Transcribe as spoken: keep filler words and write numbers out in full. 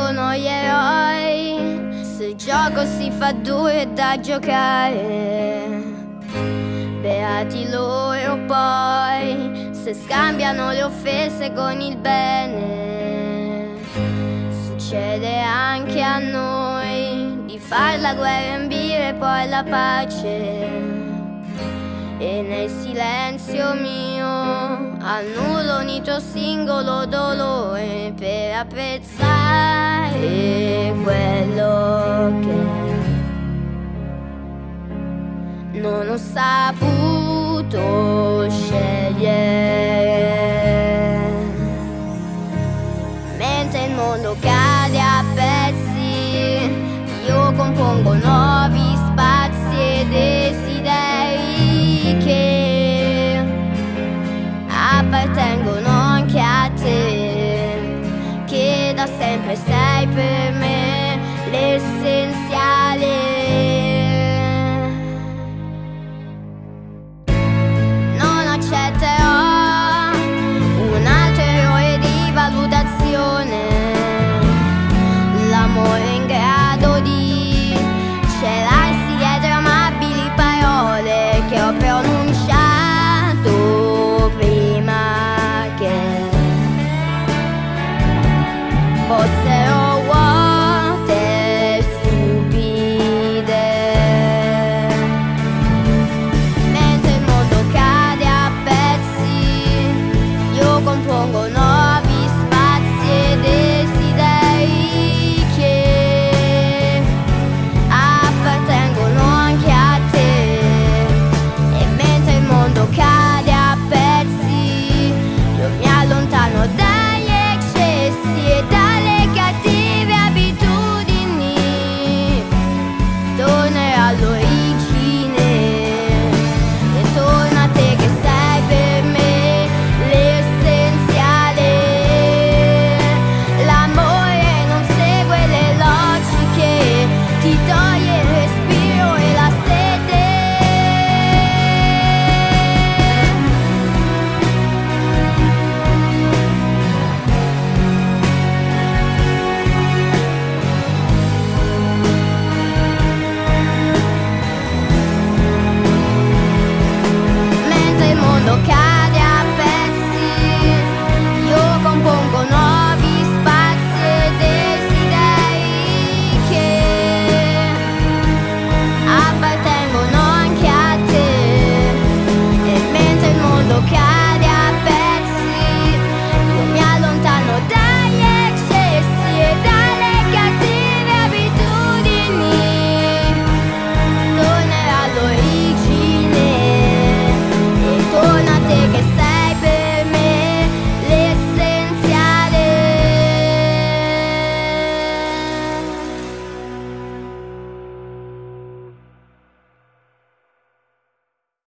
sono gli eroi, se il gioco si fa duro da giocare. Beati loro poi, se scambiano le offese con il bene. Succede anche a noi di far la guerra e ambire poi la pace. E nel silenzio mio annullo ogni tuo singolo dolore per apprezzare quello che non ho saputo scegliere. Mentre il mondo cade a pezzi, io compongo nuovi spazi e desideri che appartengono anche a te, che da sempre sei per me.